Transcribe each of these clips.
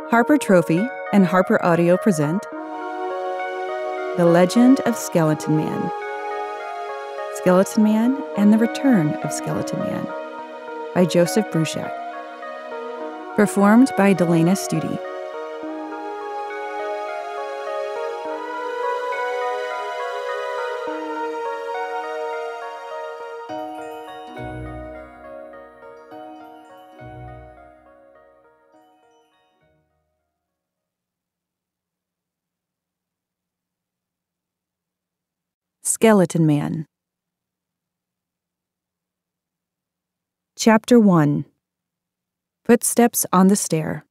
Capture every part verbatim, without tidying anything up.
Harper Trophy and Harper Audio present The Legend of Skeleton Man, Skeleton Man and the Return of Skeleton Man by Joseph Bruchac. Performed by DeLanna Studi. Skeleton Man. Chapter one. Footsteps on the Stair.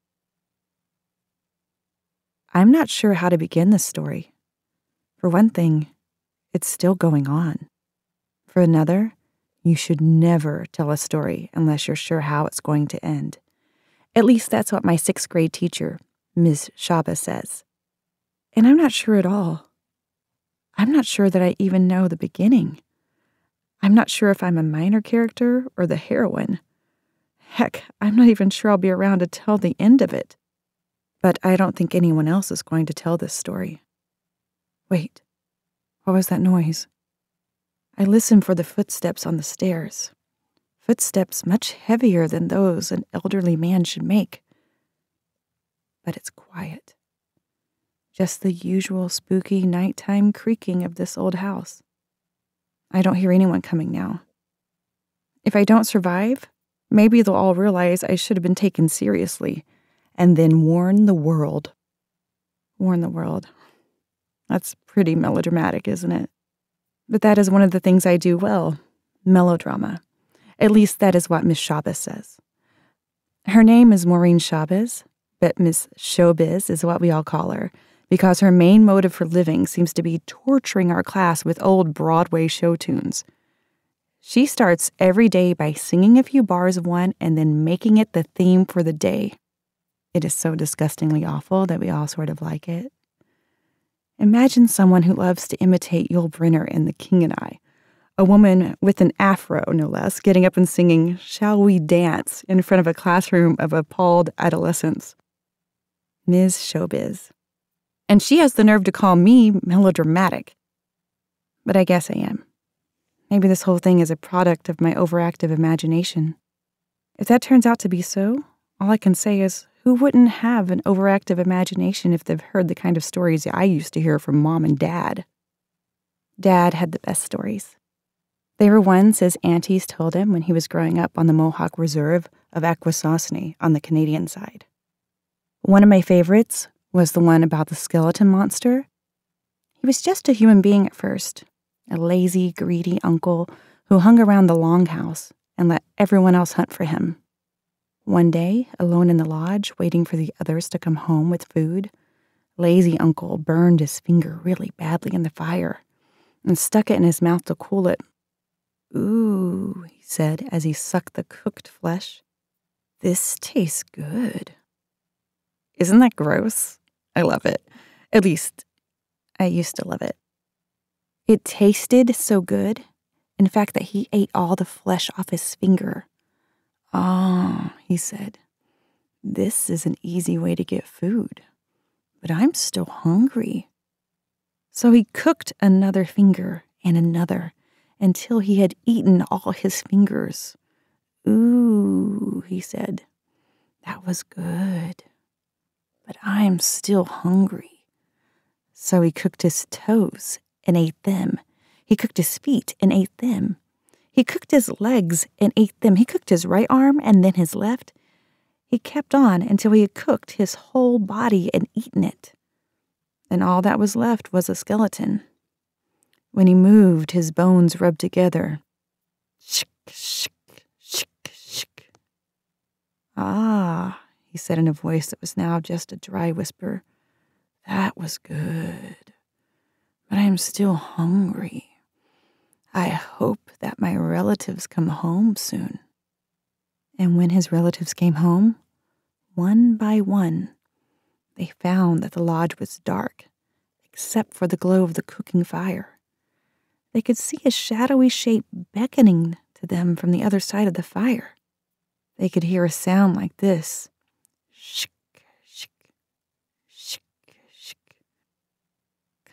I'm not sure how to begin this story. For one thing, it's still going on. For another, you should never tell a story unless you're sure how it's going to end. At least that's what my sixth grade teacher, Miz Shaba, says. And I'm not sure at all. I'm not sure that I even know the beginning. I'm not sure if I'm a minor character or the heroine. Heck, I'm not even sure I'll be around to tell the end of it. But I don't think anyone else is going to tell this story. Wait, what was that noise? I listened for the footsteps on the stairs. Footsteps much heavier than those an elderly man should make. But it's quiet. Just the usual spooky nighttime creaking of this old house. I don't hear anyone coming now. If I don't survive, maybe they'll all realize I should have been taken seriously, and then warn the world. Warn the world. That's pretty melodramatic, isn't it? But that is one of the things I do well, melodrama. At least that is what Miss Shaba says. Her name is Maureen Chavez, but Miss Showbiz is what we all call her, because her main motive for living seems to be torturing our class with old Broadway show tunes. She starts every day by singing a few bars of one and then making it the theme for the day. It is so disgustingly awful that we all sort of like it. Imagine someone who loves to imitate Yul Brynner in The King and I, a woman with an afro, no less, getting up and singing "Shall We Dance" in front of a classroom of appalled adolescents. Miz Showbiz. And she has the nerve to call me melodramatic. But I guess I am. Maybe this whole thing is a product of my overactive imagination. If that turns out to be so, all I can say is, who wouldn't have an overactive imagination if they've heard the kind of stories I used to hear from Mom and Dad? Dad had the best stories. They were ones his aunties told him when he was growing up on the Mohawk Reserve of Akwesasne on the Canadian side. One of my favorites was the one about the skeleton monster. He was just a human being at first, a lazy, greedy uncle who hung around the longhouse and let everyone else hunt for him. One day, alone in the lodge, waiting for the others to come home with food, lazy uncle burned his finger really badly in the fire and stuck it in his mouth to cool it. "Ooh," he said as he sucked the cooked flesh. "This tastes good." Isn't that gross? I love it. At least, I used to love it. It tasted so good, in fact, that he ate all the flesh off his finger. "Ah," he said, "this is an easy way to get food, but I'm still hungry." So he cooked another finger and another until he had eaten all his fingers. "Ooh," he said, "that was good. But I'm still hungry." So he cooked his toes and ate them. He cooked his feet and ate them. He cooked his legs and ate them. He cooked his right arm and then his left. He kept on until he had cooked his whole body and eaten it. And all that was left was a skeleton. When he moved, his bones rubbed together. Shik, shik, shik, shik. "Ah," he said in a voice that was now just a dry whisper, "that was good. But I'm still hungry. I hope that my relatives come home soon." And when his relatives came home, one by one, they found that the lodge was dark, except for the glow of the cooking fire. They could see a shadowy shape beckoning to them from the other side of the fire. They could hear a sound like this. Shik, shik,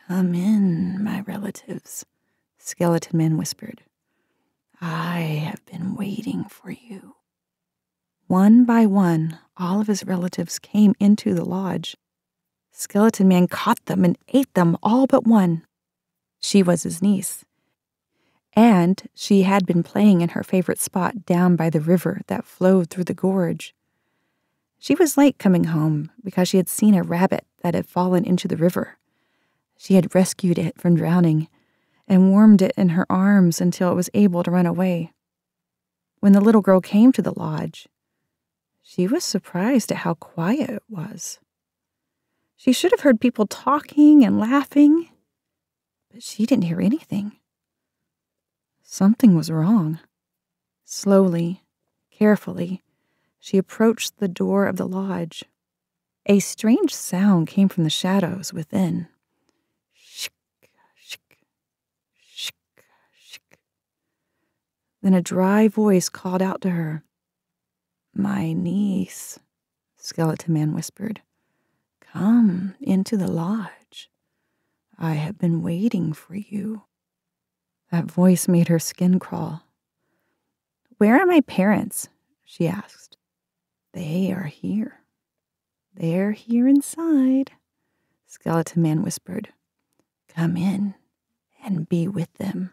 "Come in, my relatives," Skeleton Man whispered. "I have been waiting for you." One by one, all of his relatives came into the lodge. Skeleton Man caught them and ate them all but one. She was his niece, and she had been playing in her favorite spot down by the river that flowed through the gorge. She was late coming home because she had seen a rabbit that had fallen into the river. She had rescued it from drowning and warmed it in her arms until it was able to run away. When the little girl came to the lodge, she was surprised at how quiet it was. She should have heard people talking and laughing, but she didn't hear anything. Something was wrong. Slowly, carefully, she approached the door of the lodge. A strange sound came from the shadows within. Shik, shik, shik, shik. Then a dry voice called out to her. "My niece," Skeleton Man whispered. "Come into the lodge. I have been waiting for you." That voice made her skin crawl. "Where are my parents?" she asked. "They are here. They're here inside," Skeleton Man whispered. "Come in and be with them."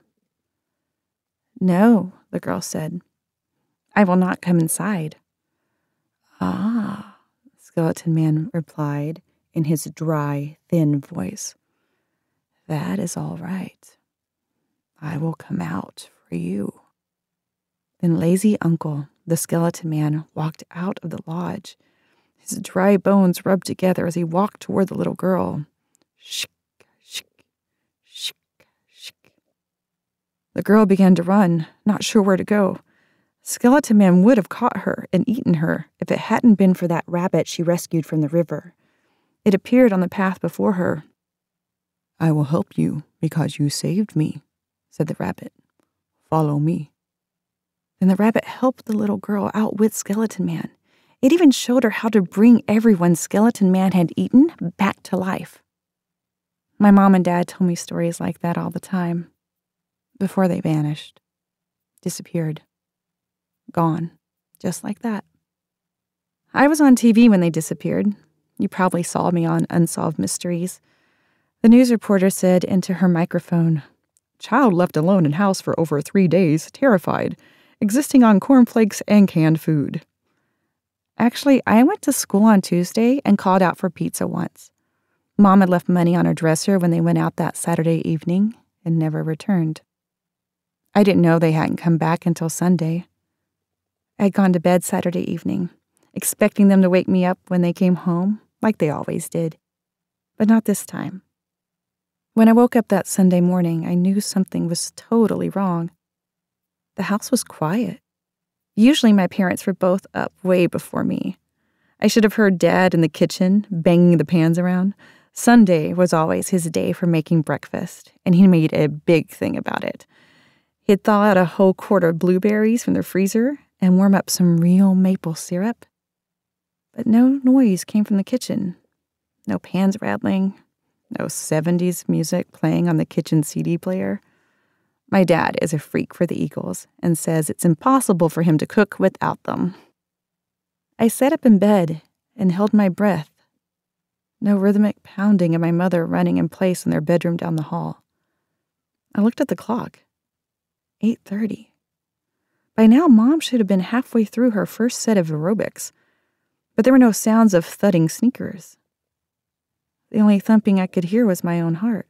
"No," the girl said. "I will not come inside." "Ah," Skeleton Man replied in his dry, thin voice. "That is all right. I will come out for you." Then Lazy Uncle, the Skeleton Man, walked out of the lodge. His dry bones rubbed together as he walked toward the little girl. Shik, shik, shik, shik. The girl began to run, not sure where to go. Skeleton Man would have caught her and eaten her if it hadn't been for that rabbit she rescued from the river. It appeared on the path before her. "I will help you because you saved me," said the rabbit. "Follow me." Then the rabbit helped the little girl outwit Skeleton Man. It even showed her how to bring everyone Skeleton Man had eaten back to life. My mom and dad told me stories like that all the time. Before they vanished. Disappeared. Gone. Just like that. I was on T V when they disappeared. You probably saw me on Unsolved Mysteries. The news reporter said into her microphone, "Child left alone in house for over three days, terrified, existing on cornflakes and canned food." Actually, I went to school on Tuesday and called out for pizza once. Mom had left money on her dresser when they went out that Saturday evening and never returned. I didn't know they hadn't come back until Sunday. I had gone to bed Saturday evening, expecting them to wake me up when they came home, like they always did. But not this time. When I woke up that Sunday morning, I knew something was totally wrong. The house was quiet. Usually my parents were both up way before me. I should have heard Dad in the kitchen, banging the pans around. Sunday was always his day for making breakfast, and he made a big thing about it. He'd thaw out a whole quart of blueberries from the freezer and warm up some real maple syrup. But no noise came from the kitchen. No pans rattling. No seventies music playing on the kitchen C D player. My dad is a freak for the Eagles and says it's impossible for him to cook without them. I sat up in bed and held my breath. No rhythmic pounding of my mother running in place in their bedroom down the hall. I looked at the clock. eight thirty. By now, Mom should have been halfway through her first set of aerobics, but there were no sounds of thudding sneakers. The only thumping I could hear was my own heart.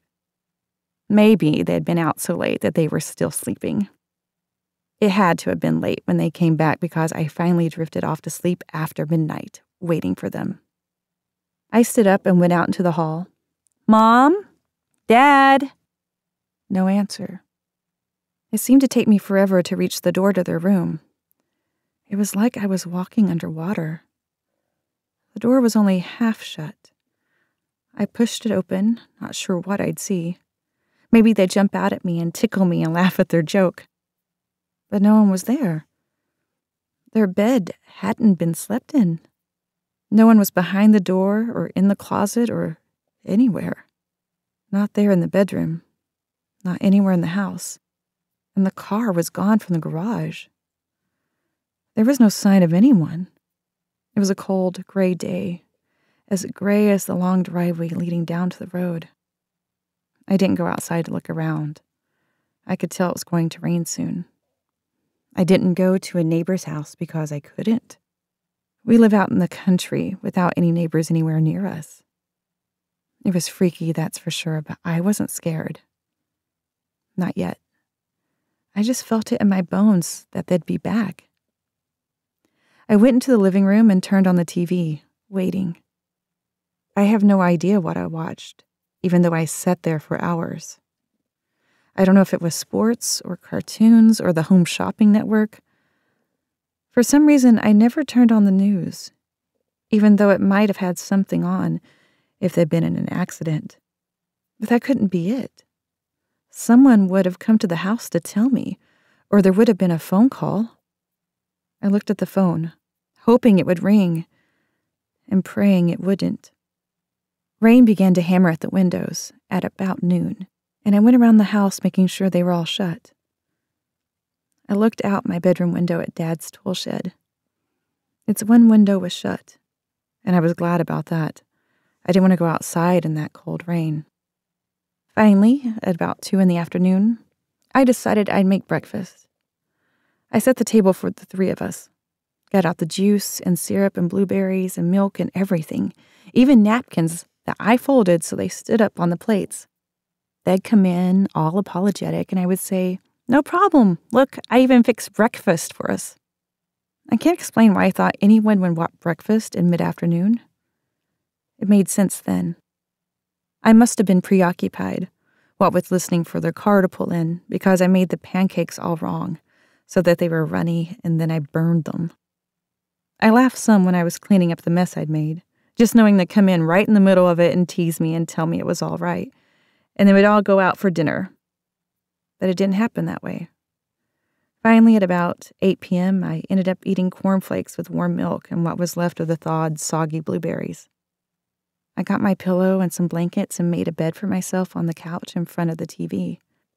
Maybe they had been out so late that they were still sleeping. It had to have been late when they came back because I finally drifted off to sleep after midnight, waiting for them. I stood up and went out into the hall. "Mom? Dad?" No answer. It seemed to take me forever to reach the door to their room. It was like I was walking underwater. The door was only half shut. I pushed it open, not sure what I'd see. Maybe they'd jump out at me and tickle me and laugh at their joke. But no one was there. Their bed hadn't been slept in. No one was behind the door or in the closet or anywhere. Not there in the bedroom. Not anywhere in the house. And the car was gone from the garage. There was no sign of anyone. It was a cold, gray day, as gray as the long driveway leading down to the road. I didn't go outside to look around. I could tell it was going to rain soon. I didn't go to a neighbor's house because I couldn't. We live out in the country without any neighbors anywhere near us. It was freaky, that's for sure, but I wasn't scared. Not yet. I just felt it in my bones that they'd be back. I went into the living room and turned on the T V, waiting. I have no idea what I watched, even though I sat there for hours. I don't know if it was sports or cartoons or the Home Shopping Network. For some reason, I never turned on the news, even though it might have had something on if they'd been in an accident. But that couldn't be it. Someone would have come to the house to tell me, or there would have been a phone call. I looked at the phone, hoping it would ring, and praying it wouldn't. Rain began to hammer at the windows at about noon, and I went around the house making sure they were all shut. I looked out my bedroom window at Dad's tool shed. Its one window was shut, and I was glad about that. I didn't want to go outside in that cold rain. Finally, at about two in the afternoon, I decided I'd make breakfast. I set the table for the three of us, got out the juice and syrup and blueberries and milk and everything, even napkins that I folded so they stood up on the plates. They'd come in, all apologetic, and I would say, "No problem. Look, I even fixed breakfast for us." I can't explain why I thought anyone would want breakfast in mid-afternoon. It made sense then. I must have been preoccupied, what with listening for their car to pull in, because I made the pancakes all wrong, so that they were runny, and then I burned them. I laughed some when I was cleaning up the mess I'd made, just knowing they'd come in right in the middle of it and tease me and tell me it was all right, and they would all go out for dinner. But it didn't happen that way. Finally, at about eight p.m., I ended up eating cornflakes with warm milk and what was left of the thawed, soggy blueberries. I got my pillow and some blankets and made a bed for myself on the couch in front of the T V.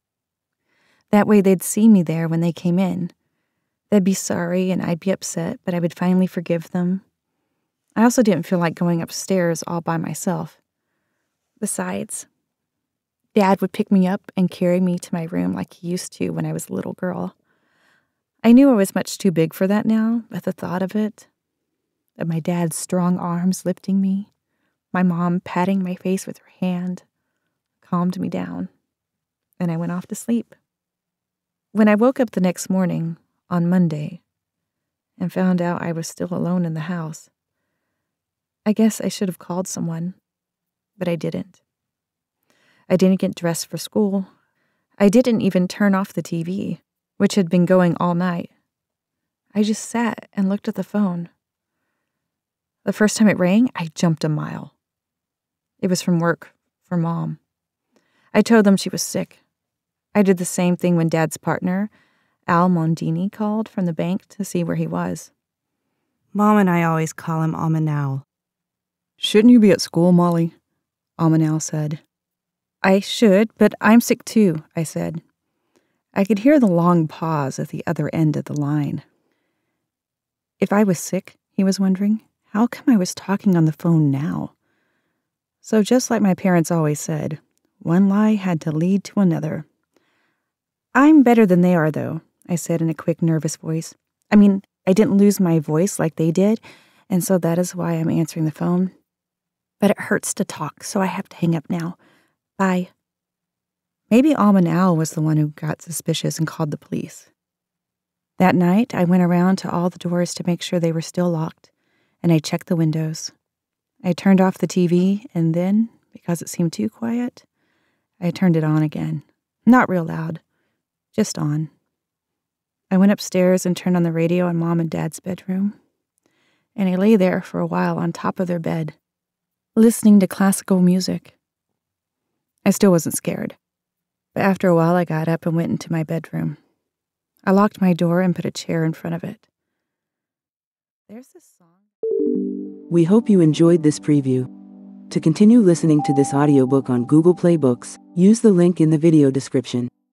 That way they'd see me there when they came in. They'd be sorry and I'd be upset, but I would finally forgive them. I also didn't feel like going upstairs all by myself. Besides, Dad would pick me up and carry me to my room like he used to when I was a little girl. I knew I was much too big for that now, but the thought of it, of my dad's strong arms lifting me, my mom patting my face with her hand, calmed me down, and I went off to sleep. When I woke up the next morning, on Monday, and found out I was still alone in the house, I guess I should have called someone, but I didn't. I didn't get dressed for school. I didn't even turn off the T V, which had been going all night. I just sat and looked at the phone. The first time it rang, I jumped a mile. It was from work, for Mom. I told them she was sick. I did the same thing when Dad's partner, Al Mondini, called from the bank to see where he was. Mom and I always call him Almanal. "Shouldn't you be at school, Molly?" Almanal said. "I should, but I'm sick too," I said. I could hear the long pause at the other end of the line. If I was sick, he was wondering, how come I was talking on the phone now? So just like my parents always said, one lie had to lead to another. "I'm better than they are, though," I said in a quick, nervous voice. I mean, I didn't lose my voice like they did, and so that is why I'm answering the phone. But it hurts to talk, so I have to hang up now. Bye. Maybe Almanal was the one who got suspicious and called the police. That night, I went around to all the doors to make sure they were still locked, and I checked the windows. I turned off the T V, and then, because it seemed too quiet, I turned it on again. Not real loud, just on. I went upstairs and turned on the radio in Mom and Dad's bedroom, and I lay there for a while on top of their bed, listening to classical music. I still wasn't scared, but after a while I got up and went into my bedroom. I locked my door and put a chair in front of it. There's this song. We hope you enjoyed this preview. To continue listening to this audiobook on Google Play Books, use the link in the video description.